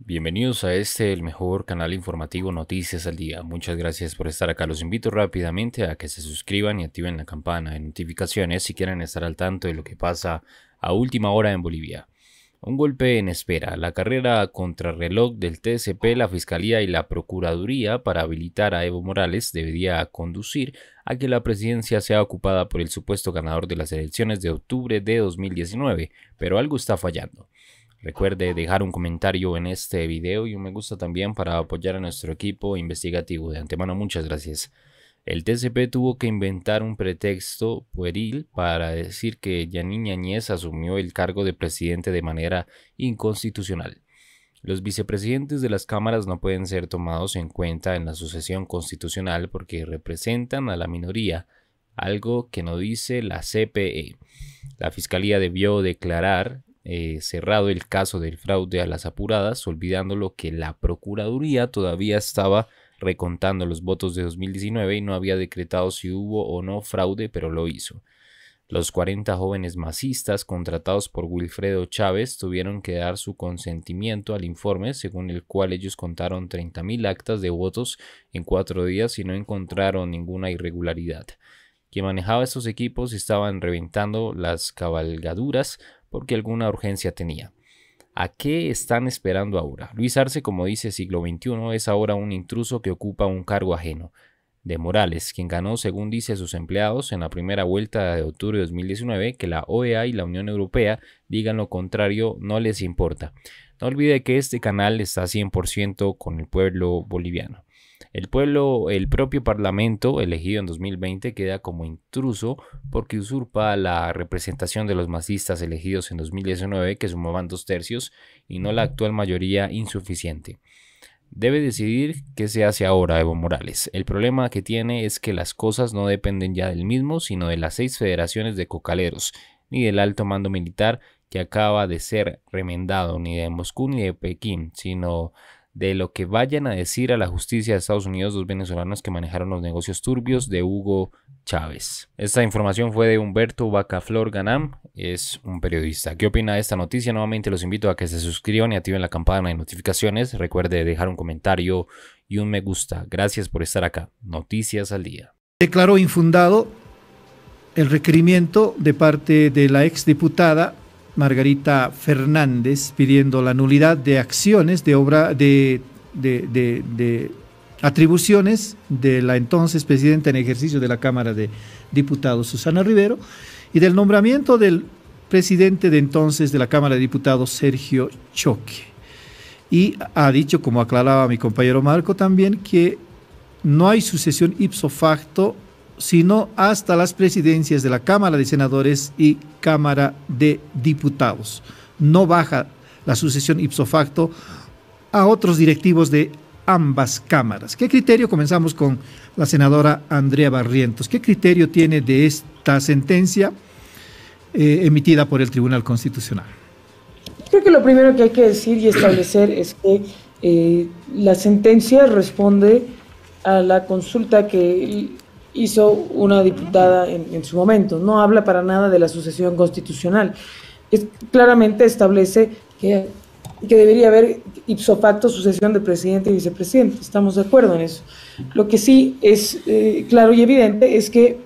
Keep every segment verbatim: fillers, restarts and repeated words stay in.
Bienvenidos a este, el mejor canal informativo Noticias al Día. Muchas gracias por estar acá. Los invito rápidamente a que se suscriban y activen la campana de notificaciones si quieren estar al tanto de lo que pasa a última hora en Bolivia. Un golpe en espera. La carrera contrarreloj del T C P, la Fiscalía y la Procuraduría para habilitar a Evo Morales debería conducir a que la presidencia sea ocupada por el supuesto ganador de las elecciones de octubre de dos mil diecinueve, pero algo está fallando. Recuerde dejar un comentario en este video y un me gusta también para apoyar a nuestro equipo investigativo. De antemano, muchas gracias. El T C P tuvo que inventar un pretexto pueril para decir que Yanine Áñez asumió el cargo de presidente de manera inconstitucional. Los vicepresidentes de las cámaras no pueden ser tomados en cuenta en la sucesión constitucional porque representan a la minoría, algo que no dice la C P E. La Fiscalía debió declarar Eh, cerrado el caso del fraude a las apuradas, olvidando que la Procuraduría todavía estaba recontando los votos de dos mil diecinueve y no había decretado si hubo o no fraude, pero lo hizo. Los cuarenta jóvenes masistas contratados por Wilfredo Chávez tuvieron que dar su consentimiento al informe, según el cual ellos contaron treinta mil actas de votos en cuatro días y no encontraron ninguna irregularidad. Quien manejaba estos equipos estaban reventando las cabalgaduras porque alguna urgencia tenía. ¿A qué están esperando ahora? Luis Arce, como dice Siglo veintiuno, es ahora un intruso que ocupa un cargo ajeno. De Morales, quien ganó, según dice sus empleados, en la primera vuelta de octubre de dos mil diecinueve, que la O E A y la Unión Europea digan lo contrario, no les importa. No olvide que este canal está cien por ciento con el pueblo boliviano. El pueblo, el propio parlamento elegido en dos mil veinte queda como intruso porque usurpa la representación de los masistas elegidos en dos mil diecinueve, que sumaban dos tercios, y no la actual mayoría insuficiente. Debe decidir qué se hace ahora Evo Morales. El problema que tiene es que las cosas no dependen ya del mismo, sino de las seis federaciones de cocaleros, ni del alto mando militar que acaba de ser remendado, ni de Moscú ni de Pekín, sino de lo que vayan a decir a la justicia de Estados Unidos dos venezolanos que manejaron los negocios turbios de Hugo Chávez. Esta información fue de Humberto Bacaflor Ganam, es un periodista. ¿Qué opina de esta noticia? Nuevamente los invito a que se suscriban y activen la campana de notificaciones. Recuerde dejar un comentario y un me gusta. Gracias por estar acá. Noticias al Día. Declaró infundado el requerimiento de parte de la exdiputada Margarita Fernández pidiendo la nulidad de acciones de obra de, de, de, de atribuciones de la entonces presidenta en ejercicio de la Cámara de Diputados, Susana Rivero, y del nombramiento del presidente de entonces de la Cámara de Diputados, Sergio Choque. Y ha dicho, como aclaraba mi compañero Marco también, que no hay sucesión ipso facto sino hasta las presidencias de la Cámara de Senadores y Cámara de Diputados. No baja la sucesión ipso facto a otros directivos de ambas cámaras. ¿Qué criterio? Comenzamos con la senadora Andrea Barrientos. ¿Qué criterio tiene de esta sentencia eh, emitida por el Tribunal Constitucional? Creo que lo primero que hay que decir y establecer es que eh, la sentencia responde a la consulta que hizo una diputada en, en su momento. No habla para nada de la sucesión constitucional. Es, claramente establece que, que debería haber ipso facto sucesión de presidente y vicepresidente. Estamos de acuerdo en eso. Lo que sí es eh, claro y evidente es que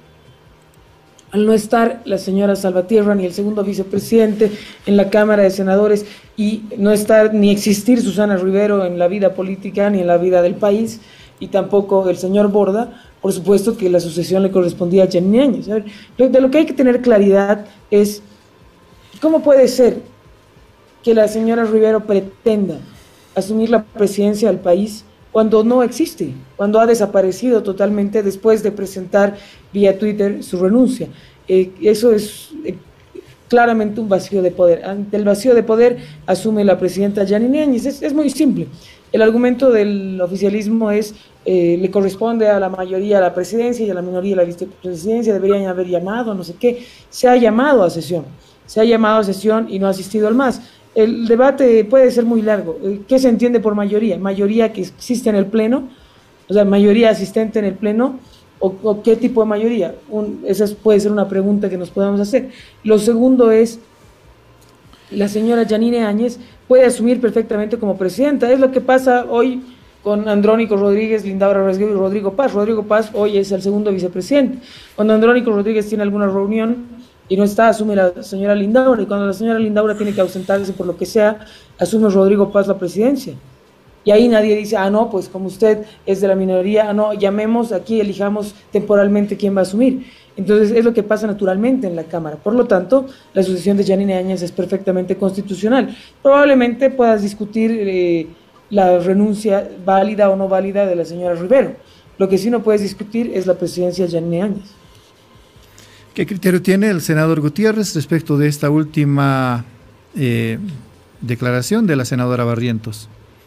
al no estar la señora Salvatierra ni el segundo vicepresidente en la Cámara de Senadores y no estar ni existir Susana Rivero en la vida política ni en la vida del país, y tampoco el señor Borda, por supuesto que la sucesión le correspondía a Yanine Áñez. A ver, de lo que hay que tener claridad es cómo puede ser que la señora Rivero pretenda asumir la presidencia del país cuando no existe, cuando ha desaparecido totalmente después de presentar vía Twitter su renuncia. Eh, eso es eh, claramente un vacío de poder. Ante el vacío de poder asume la presidenta Yanine Áñez. Es, es muy simple. El argumento del oficialismo es eh, le corresponde a la mayoría la presidencia y a la minoría la vicepresidencia, deberían haber llamado, no sé qué. Se ha llamado a sesión, se ha llamado a sesión y no ha asistido al más. El debate puede ser muy largo. ¿Qué se entiende por mayoría? ¿Mayoría que existe en el Pleno? O sea, ¿mayoría asistente en el Pleno? ¿O, o qué tipo de mayoría? Un, esa puede ser una pregunta que nos podamos hacer. Lo segundo es la señora Yanine Áñez puede asumir perfectamente como presidenta. Es lo que pasa hoy con Andrónico Rodríguez, Lindaura Resgueiro y Rodrigo Paz. Rodrigo Paz hoy es el segundo vicepresidente. Cuando Andrónico Rodríguez tiene alguna reunión y no está, asume la señora Lindaura, y cuando la señora Lindaura tiene que ausentarse por lo que sea, asume Rodrigo Paz la presidencia. Y ahí nadie dice, ah, no, pues como usted es de la minoría, ah, no, llamemos aquí, elijamos temporalmente quién va a asumir. Entonces es lo que pasa naturalmente en la Cámara. Por lo tanto, la sucesión de Yanine Áñez es perfectamente constitucional. Probablemente puedas discutir eh, la renuncia válida o no válida de la señora Rivero. Lo que sí no puedes discutir es la presidencia de Yanine Áñez. ¿Qué criterio tiene el senador Gutiérrez respecto de esta última eh, declaración de la senadora Barrientos?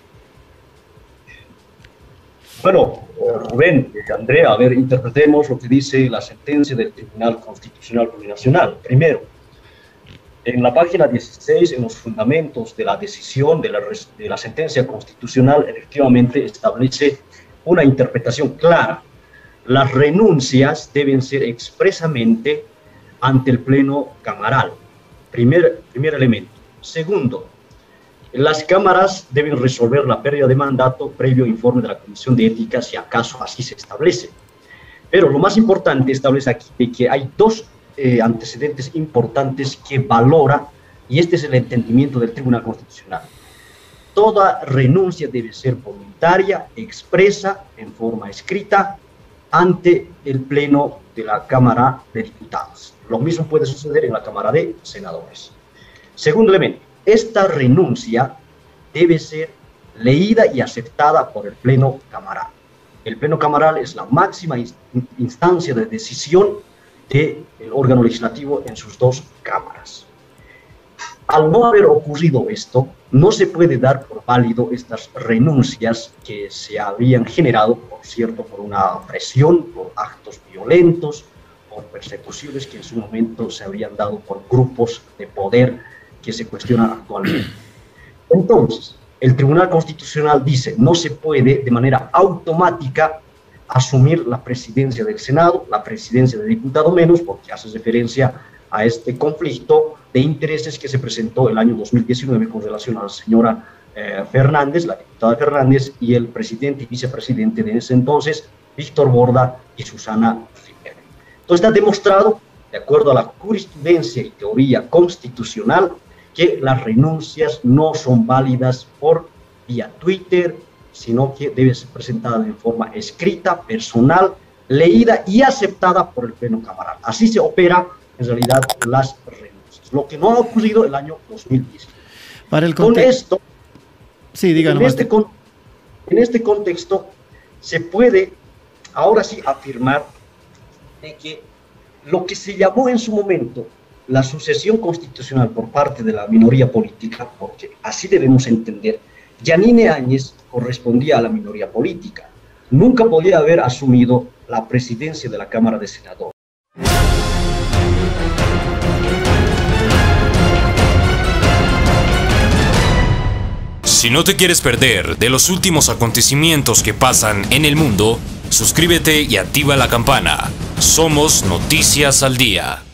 Bueno, Rubén, Andrea, a ver, interpretemos lo que dice la sentencia del Tribunal Constitucional Plurinacional. Primero, en la página dieciséis, en los fundamentos de la decisión de la, de la sentencia constitucional, efectivamente establece una interpretación clara. Las renuncias deben ser expresamente ante el Pleno Camaral. Primer, primer elemento. Segundo, las cámaras deben resolver la pérdida de mandato previo informe de la Comisión de Ética, si acaso así se establece. Pero lo más importante establece aquí de que hay dos eh, antecedentes importantes que valora, y este es el entendimiento del Tribunal Constitucional. Toda renuncia debe ser voluntaria, expresa, en forma escrita, ante el Pleno de la Cámara de Diputados. Lo mismo puede suceder en la Cámara de Senadores. Segundo elemento. Esta renuncia debe ser leída y aceptada por el Pleno Camaral. El Pleno Camaral es la máxima instancia de decisión del órgano legislativo en sus dos cámaras. Al no haber ocurrido esto, no se puede dar por válido estas renuncias que se habrían generado, por cierto, por una presión, por actos violentos, por persecuciones que en su momento se habrían dado por grupos de poder que se cuestionan actualmente. Entonces, el Tribunal Constitucional dice, no se puede de manera automática asumir la presidencia del Senado, la presidencia de diputado menos, porque hace referencia a este conflicto de intereses que se presentó el año dos mil diecinueve con relación a la señora eh, Fernández, la diputada Fernández, y el presidente y vicepresidente de ese entonces, Víctor Borda y Susana Rivera. Entonces está demostrado, de acuerdo a la jurisprudencia y teoría constitucional, que las renuncias no son válidas por vía Twitter, sino que deben ser presentadas en forma escrita, personal, leída y aceptada por el Pleno Camaral. Así se opera, en realidad, las renuncias. Lo que no ha ocurrido el año dos mil diez. Para el Con esto, sí, díganos. En este, con, en este contexto, se puede, ahora sí, afirmar de que lo que se llamó en su momento la sucesión constitucional por parte de la minoría política, porque así debemos entender, Yanine Áñez correspondía a la minoría política. Nunca podía haber asumido la presidencia de la Cámara de Senadores. Si no te quieres perder de los últimos acontecimientos que pasan en el mundo, suscríbete y activa la campana. Somos Noticias al Día.